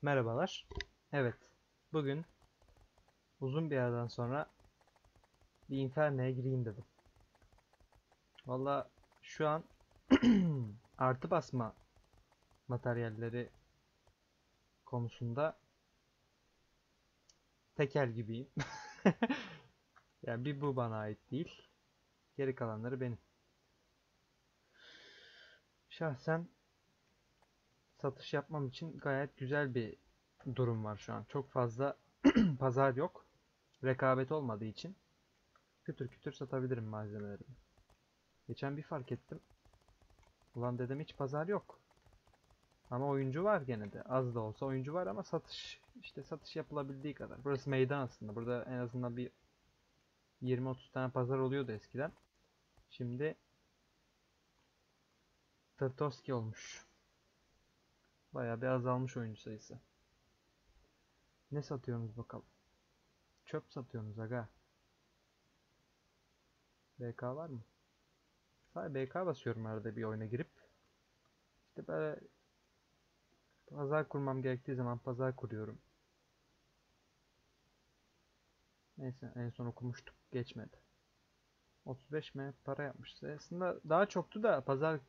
Merhabalar. Evet, bugün uzun bir aradan sonra bir Inferno'ya gireyim dedim. Valla şu an artı basma materyalleri konusunda tekel gibiyim. Yani bir bu bana ait değil. Geri kalanları benim. Şahsen satış yapmam için gayet güzel bir durum var şu an. Çok fazla pazar yok. Rekabet olmadığı için kütür kütür satabilirim malzemelerimi. Geçen bir fark ettim. Ulan dedim hiç pazar yok. Ama oyuncu var gene de. Az da olsa oyuncu var ama satış yapılabildiği kadar. Burası meydan aslında. Burada en azından bir 20-30 tane pazar oluyordu eskiden. Şimdi Tırtovski olmuş. Bayağı bir azalmış oyuncu sayısı. Ne satıyorsunuz bakalım? Çöp satıyorsunuz aga. BK var mı? Sadece BK basıyorum arada bir oyuna girip. İşte böyle pazar kurmam gerektiği zaman pazar kuruyorum. Neyse en son okumuştuk. Geçmedi. 35 M para yapmıştı. Aslında daha çoktu da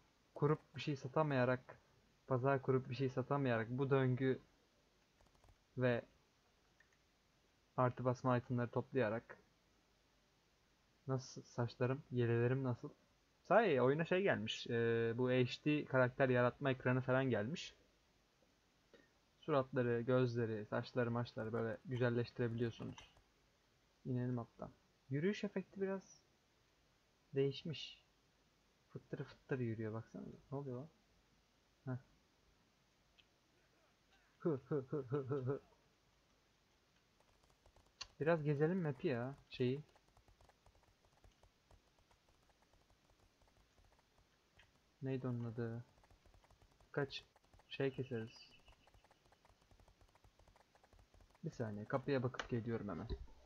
pazar kurup bir şey satamayarak bu döngü ve artı basma itemleri toplayarak nasıl saçlarım, yelelerim nasıl? Sahi oyuna şey gelmiş. Bu HD karakter yaratma ekranı falan gelmiş. Suratları, gözleri, saçları, maçları böyle güzelleştirebiliyorsunuz. İnelim hatta. Yürüyüş efekti biraz değişmiş. Fıttırı fıttırı yürüyor baksana. Ne oluyor lan? Heh. Hı hı hı hı hı hı. Biraz gezelim map'i ya. Neydi onun adı? Kaç şey keseriz. Bir saniye kapıya bakıp geliyorum hemen.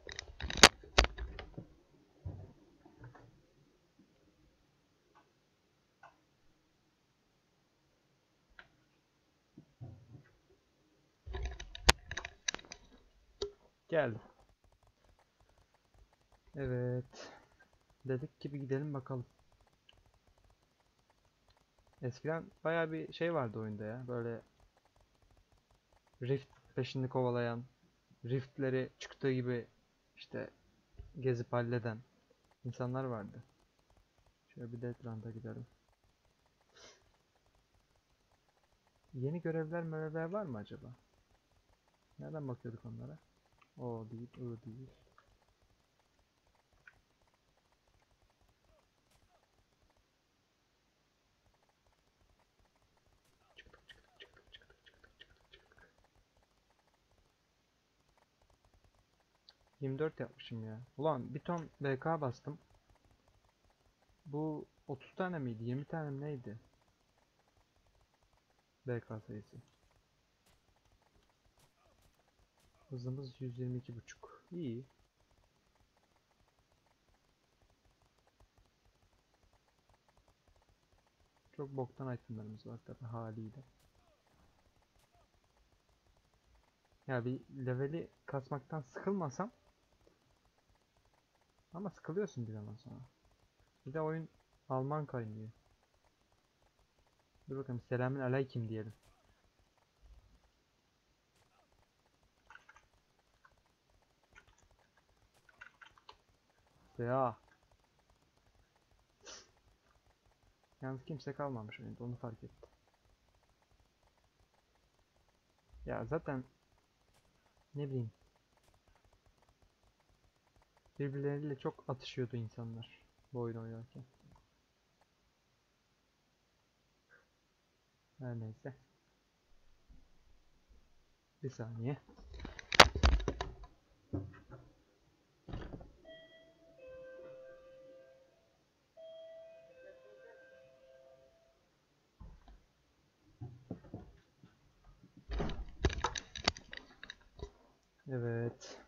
Geldim. Evet. Dedik gibi gidelim bakalım. Eskiden baya bir şey vardı oyunda ya. Böyle Rift peşini kovalayan, Rift'leri çıktığı gibi işte gezip halleden insanlar vardı. Şöyle bir Deadland'a gidelim. Yeni görevler var mı acaba? Nereden bakıyorduk onlara? O değil, o değil. Çıktık çıktık çıktık çıktık çıktık çıktık çıktık. 24 yapmışım ya. Ulan bir ton BK bastım. Bu 30 tane miydi? 20 tane mi neydi? BK sayısı. Hızımız 122,5. İyi. Çok boktan itemlerimiz var tabi haliyle. Ya bir leveli kasmaktan sıkılmasam ama sıkılıyorsun bir zaman sonra. Bir de oyun Alman kaynıyor. Dur bakalım selamün aleyküm diyelim. Ya. Yalnız kimse kalmamış oyunda onu fark ettim. Ya zaten ne bileyim birbirleriyle çok atışıyordu insanlar bu oyunu oynarken. Her neyse. Bir saniye. Evet.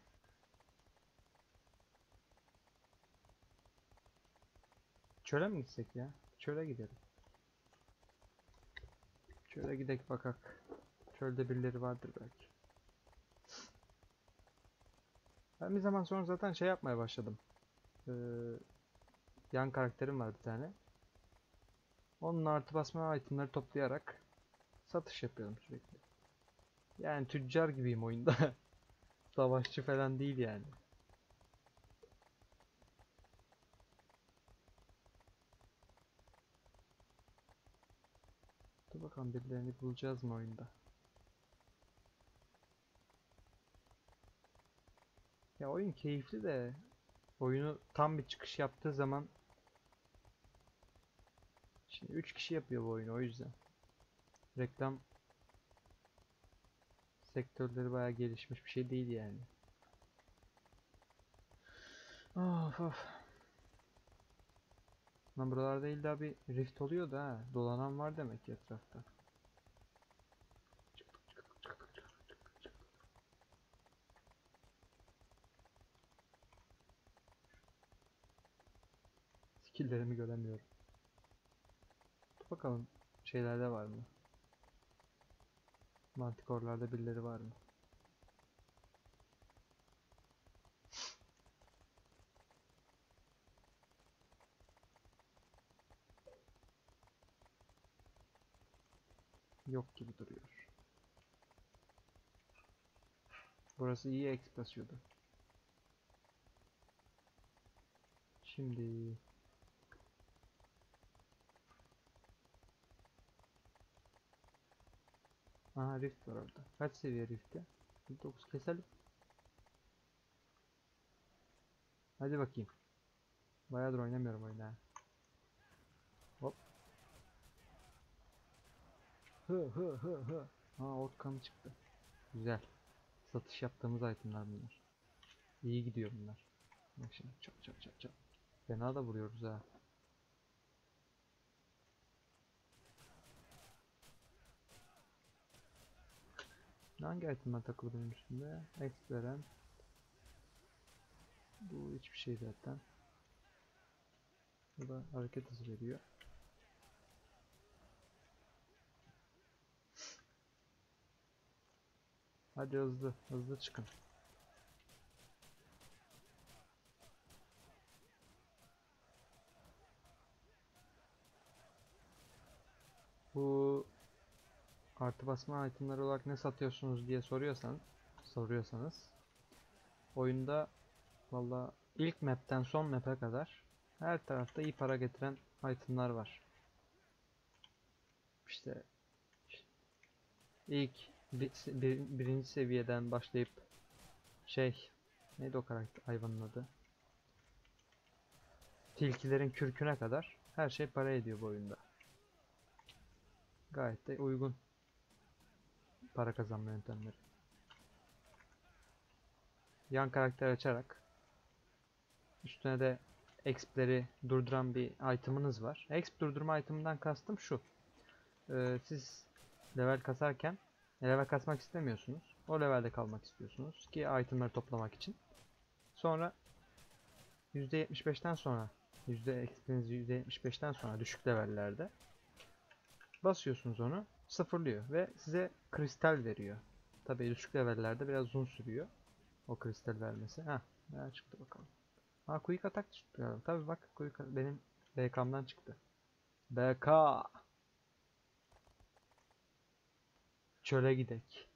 Çöle mi gitsek ya? Çöle gidelim. Çöle gidek bakak. Çölde birileri vardır belki. Ben bir zaman sonra zaten şey yapmaya başladım. Ee, yan karakterim var bir tane. Onunla artı basma itemleri toplayarak satış yapıyorum sürekli. Yani tüccar gibiyim oyunda. Savaşçı falan değil yani. Dur bakalım birilerini bulacağız mı oyunda? Ya oyun keyifli de oyunu tam bir çıkış yaptığı zaman şimdi 3 kişi yapıyor bu oyunu o yüzden. Reklam sektörleri bayağı gelişmiş bir şey değil yani. Of of. Lan buralarda illa bir rift oluyor da ha. Dolanan var demek ki etrafta. Skill'lerimi göremiyorum. Dur bakalım şeylerde var mı? Manticore'larda birileri var mı? Yok gibi duruyor. Burası iyi exp basıyordu. Şimdi aha rift var orada. Kaç seviye rift'te? 9 keselim. Hadi bakayım. Bayağıdır oynamıyorum oyunu ha. Hop. Hı hı hı hı. Ha ork kanı çıktı. Güzel. Satış yaptığımız itemler bunlar. İyi gidiyor bunlar. Bak şimdi çat çat çat çat. Fena da vuruyoruz ha. Hangi itemler takılı benim üstümde? Exp veren. Bu hiçbir şey zaten. Bu da hareket hızı veriyor. Hadi hızlı hızlı çıkın. Bu artı basma itemler olarak ne satıyorsunuz diye soruyorsanız oyunda valla ilk map'ten son map'e kadar her tarafta iyi para getiren itemlar var. İşte ilk birinci seviyeden başlayıp şey neydi o karakter hayvanın adı? Tilkilerin kürküne kadar her şey para ediyor bu oyunda. Gayet de uygun para kazanma yöntemleri. Yan karakter açarak üstüne de exp'leri durduran bir item'ınız var. Exp durdurma item'ından kastım şu. Siz level kasarken level kasmak istemiyorsunuz. O levelde kalmak istiyorsunuz ki item'ları toplamak için. Sonra %75'ten sonra exp'iniz %75'ten sonra düşük levellerde basıyorsunuz onu sıfırlıyor ve size kristal veriyor. Tabii düşük levellerde biraz uzun sürüyor o kristal vermesi. Ha, ne çıktı bakalım. Ha quick attack çıktı. Tabii bak benim BK'mdan çıktı. BK çöle gidek.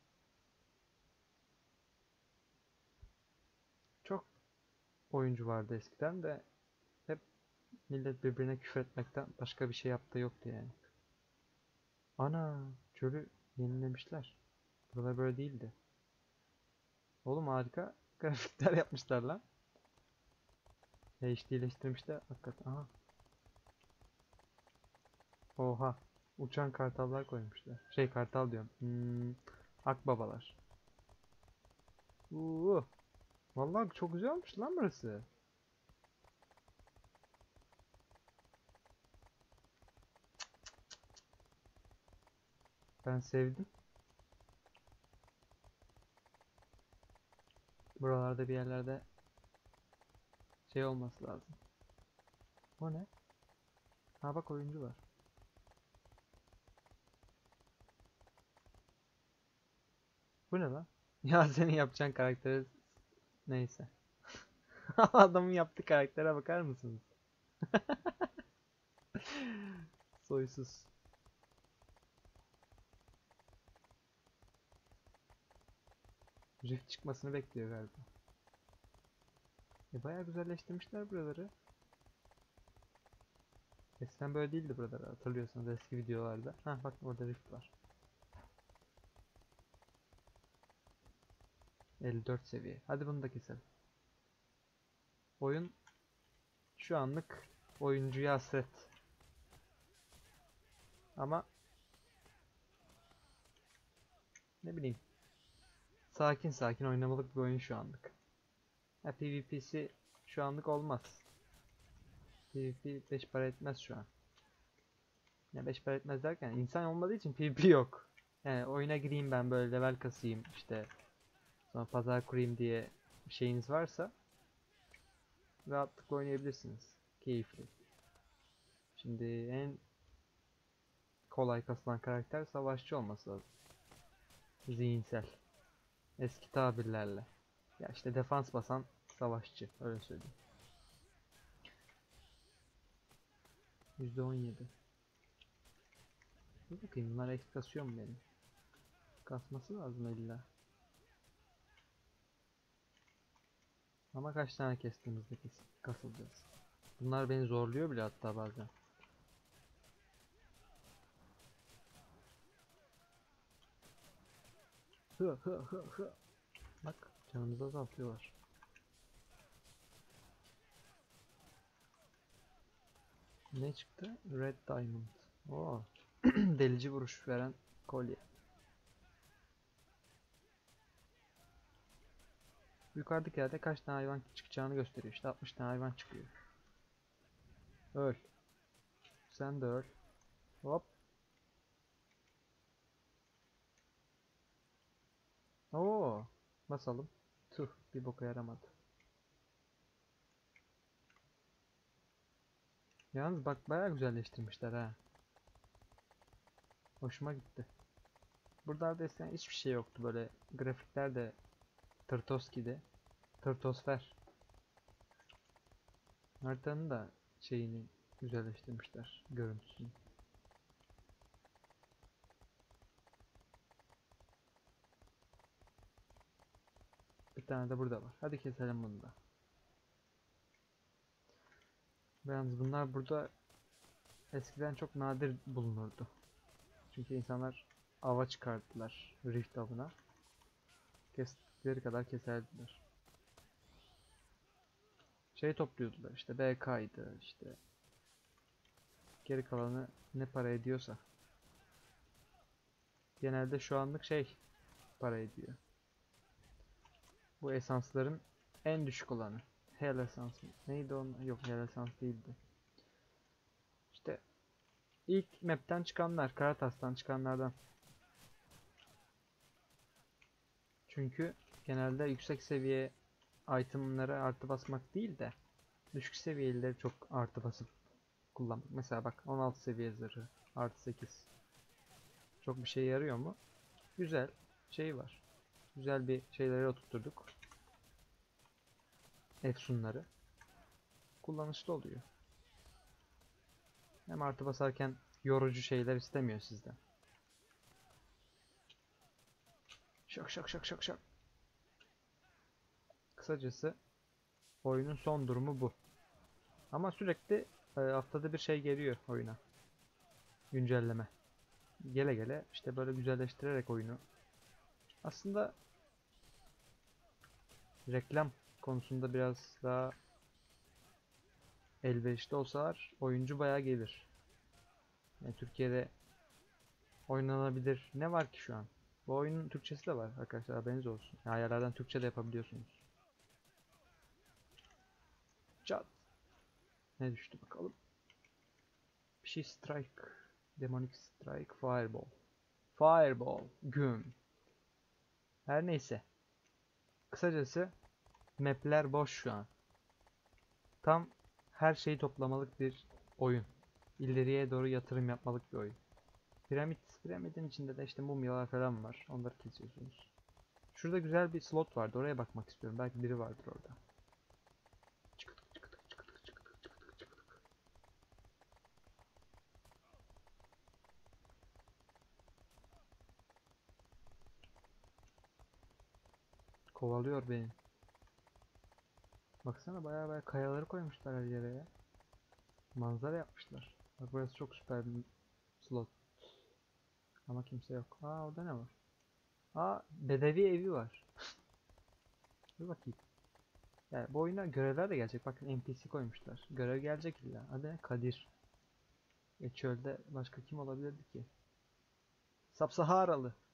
Çok oyuncu vardı eskiden de hep millet birbirine küfür etmekten başka bir şey yaptığı yoktu yani. Ana çölü yenilemişler. Buralar böyle değildi. Oğlum harika grafikler yapmışlar lan. HD'leştirmişler hakikaten. Aha. Oha. Uçan kartallar koymuşlar. Şey kartal diyorum. Akbabalar. Vallahi çok güzel olmuş lan burası. Ben sevdim. Buralarda bir yerlerde şey olması lazım. O ne? Ha bak oyuncu var. Bu ne lan? Ya senin yapacağın karakteri neyse. Adamın yaptığı karaktere bakar mısınız? Soysuz. Rift çıkmasını bekliyor galiba. Bayağı güzelleştirmişler buraları. Eskiden böyle değildi buralar, hatırlıyorsanız eski videolarda. Ha bak, orada rift var. 54 seviye. Hadi bunu da keselim. Oyun şu anlık oyuncuya hasret. Ama ne bileyim, sakin sakin oynamalık bir oyun şu anlık. Ha, PvP'si şu anlık olmaz. PvP 5 para etmez şu an. Ya 5 para etmez derken insan olmadığı için PvP yok. Yani oyuna gireyim ben, böyle level kasayım işte, sonra pazar kurayım diye bir şeyiniz varsa rahatlıkla oynayabilirsiniz. Keyifli. Şimdi en kolay kasılan karakter savaşçı olması lazım. Zihinsel. Eski tabirlerle. Ya işte defans basan savaşçı, öyle söyleyeyim. %17. Dur bakayım, bunlar eksik kasıyor mu benim? Kasması lazım illa. Ama kaç tane kestiğimizde kasılacağız. Bunlar beni zorluyor bile hatta bazen. Hı hı hı hı. Bak, canımızı azaltıyorlar. Ne çıktı? Red Diamond. Oo. Delici vuruş veren kolye. Yukarıdaki yerde kaç tane hayvan çıkacağını gösteriyor. İşte 60 tane hayvan çıkıyor. Öl. Sen de öl. Hop. Oo. Basalım. Tüh, bir boka yaramadı. Yalnız bak, bayağı güzelleştirmişler ha. Hoşuma gitti. Buralarda eskiden hiçbir şey yoktu, böyle grafikler de Tırtoski'de. Tırtosfer. Haritanın da şeyini güzelleştirmişler, görüntüsünü. Bir tane de burada var. Hadi keselim bunu da. Yalnız bunlar burada eskiden çok nadir bulunurdu. Çünkü insanlar ava çıkarttılar, Rift avına. Kestikleri kadar keserdiler. Şey topluyordular işte, BK'ydı işte. Geri kalanı ne para ediyorsa. Genelde şu anlık şey para ediyor. Bu esansların en düşük olanı. Hell esans mı? Neydi onun? Yok, Hell esans değildi. İşte ilk map'ten çıkanlar, Karatas'tan çıkanlardan. Çünkü genelde yüksek seviye itemları artı basmak değil de düşük seviyeleri çok artı basıp kullanmak. Mesela bak, 16 seviye zırhı artı 8. Çok bir şey yarıyor mu? Güzel şey var. Güzel bir şeyleri oturtturduk. Efsunları. Kullanışlı oluyor. Hem artı basarken yorucu şeyler istemiyor sizden. Şak şak şak şak şak. Kısacası oyunun son durumu bu. Ama sürekli haftada bir şey geliyor oyuna. Güncelleme. Gele gele işte böyle güzelleştirerek oyunu. Aslında reklam konusunda biraz daha elverişli olsalar oyuncu bayağı gelir. Yani Türkiye'de oynanabilir ne var ki şu an? Bu oyunun Türkçesi de var arkadaşlar, haberiniz olsun. Yani ayarlardan Türkçe de yapabiliyorsunuz. Çat. Ne düştü bakalım. Bir şey strike. Demonic strike. Fireball. Fireball. Güm. Her neyse. Kısacası map'ler boş şu an. Tam her şeyi toplamalık bir oyun. İleriye doğru yatırım yapmalık bir oyun. Piramidin içinde de işte mumyalar falan var. Onları kesiyorsunuz. Şurada güzel bir slot vardı. Oraya bakmak istiyorum. Belki biri vardır orada. Kovalıyor beni. Baksana bayağı kayaları koymuşlar her yere ya. Manzara yapmışlar. Bak burası çok süper bir slot. Ama kimse yok. Aa orada ne var? Aa bedevi evi var. Dur bakayım. Yani bu oyuna görevler de gelecek. Bakın NPC koymuşlar. Görev gelecek illa. Adı ne? Kadir. Çölde başka kim olabilirdi ki? Sapsaharalı.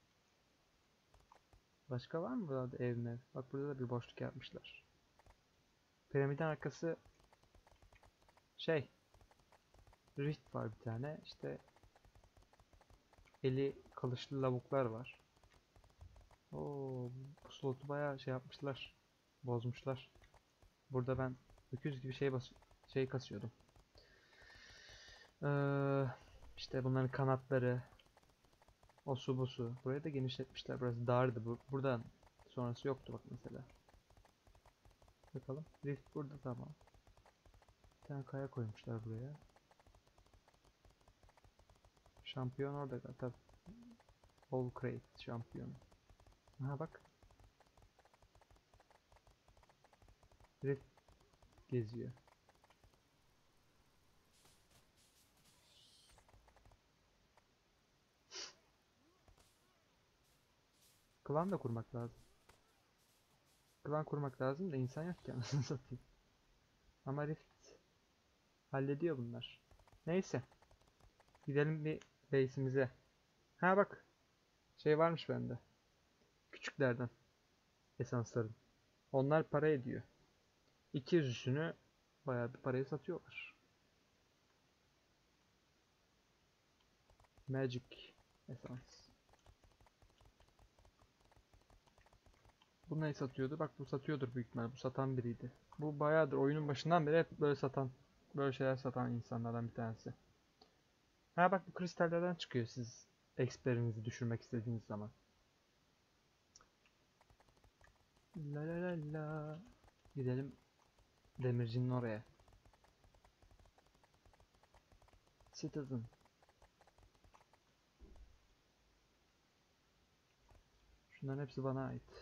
Başka var mı burada ev mev? Bak burada da bir boşluk yapmışlar. Piramidin arkası şey. Rift var bir tane. İşte eli kılıçlı lavuklar var. Oo, bu slotu bayağı şey yapmışlar. Bozmuşlar. Burada ben öküz gibi şey kasıyordum. Ee, işte bunların kanatları, o su bu su. Burayı da genişletmişler. Burası dardı. Buradan sonrası yoktu bak mesela. Bakalım. Rift burada tamam. Bir tane kaya koymuşlar buraya. Şampiyon orada tabi. All Crate şampiyon. Aha bak. Rift geziyor. Klan da kurmak lazım. Klan kurmak lazım da insan yok ki anasını satayım. Ama Rift hallediyor bunlar. Neyse. Gidelim bir base'imize. Ha bak. Şey varmış bende. Küçüklerden. Esansların. Onlar para ediyor. 200'üsünü bayağı bir paraya satıyorlar. Magic esans. Bu ne satıyordu? Bak bu satıyordur büyük ihtimalle. Bu satan biriydi. Bu bayağıdır oyunun başından beri hep böyle satan, böyle şeyler satan insanlardan bir tanesi. Ha bak bu kristallerden çıkıyor siz exper'inizi düşürmek istediğiniz zaman. La la la la. Gidelim demircinin oraya. Citizen. Şunların hepsi bana ait.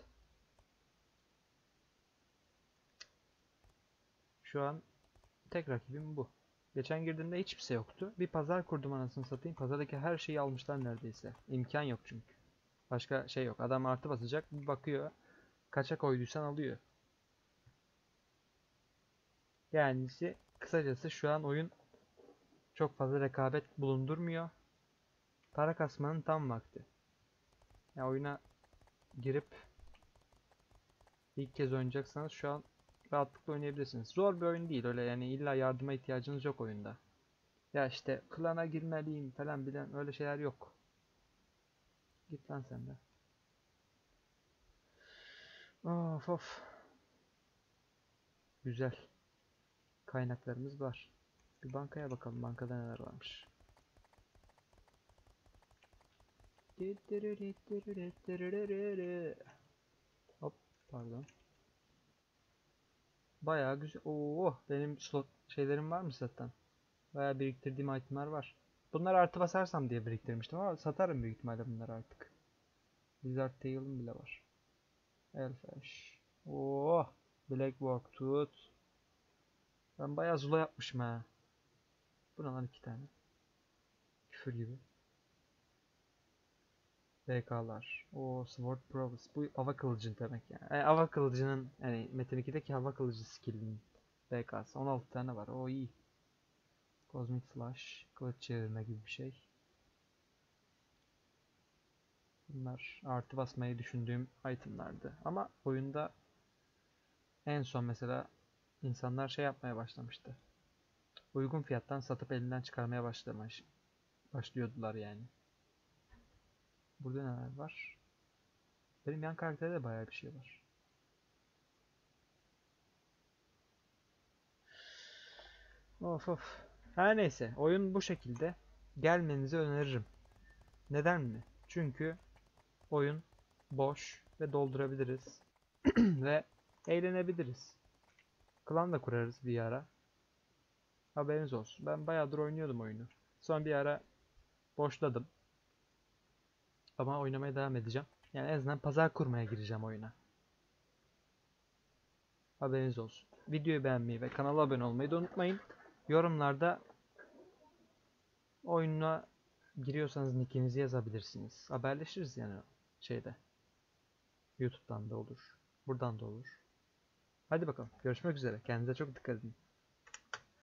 Şu an tek rakibim bu. Geçen girdiğimde hiçbir şey yoktu. Bir pazar kurdum anasını satayım. Pazardaki her şeyi almışlar neredeyse. İmkan yok çünkü. Başka şey yok. Adam artı basacak. Bir bakıyor. Kaça koyduysan alıyor. Yani kısacası şu an oyun çok fazla rekabet bulundurmuyor. Para kasmanın tam vakti. Ya oyuna girip ilk kez oynayacaksanız şu an rahatlıkla oynayabilirsiniz. Zor bir oyun değil öyle yani illa yardıma ihtiyacınız yok oyunda. Ya işte klana girmeliyim falan bilen öyle şeyler yok. Git lan sen de. Of of. Güzel. Kaynaklarımız var. Bir bankaya bakalım bankada neler varmış. Hop pardon. Bayağı güzel. Oo benim slot şeylerim var mı zaten? Bayağı biriktirdiğim itemler var. Bunları artı basarsam diye biriktirmiştim ama satarım büyük ihtimalle bunları artık. Wizard Tail'ım bile var. Elfish. Oo Blackwork tut. Ben bayağı zula yapmışım ha. Bu ne lan 2 tane? Küfür gibi. BK'lar. O Sword Prowess. Bu hava kılıcı demek yani. Hava kılıcının yani Metin 2'deki hava kılıcı skill'inin BK'sı. 16 tane var. O iyi. Cosmic Slash. Kılıç çevirme gibi bir şey. Bunlar artı basmayı düşündüğüm itemlardı. Ama oyunda en son mesela insanlar şey yapmaya başlamıştı. Uygun fiyattan satıp elinden çıkarmaya başlıyordular yani. Burada neler var? Benim yan karakterde de bayağı bir şey var. Of of. Her neyse oyun bu şekilde. Gelmenizi öneririm. Neden mi? Çünkü oyun boş. ve doldurabiliriz. Ve eğlenebiliriz. Klan da kurarız bir ara. Haberiniz olsun. Ben bayağıdır oynuyordum oyunu. Son bir ara boşladım. Ama oynamaya devam edeceğim. Yani en azından pazar kurmaya gireceğim oyuna. Haberiniz olsun. Videoyu beğenmeyi ve kanala abone olmayı da unutmayın. Yorumlarda oyuna giriyorsanız nickinizi yazabilirsiniz. Haberleşiriz yani şeyde. YouTube'dan da olur. Buradan da olur. Hadi bakalım. Görüşmek üzere. Kendinize çok dikkat edin.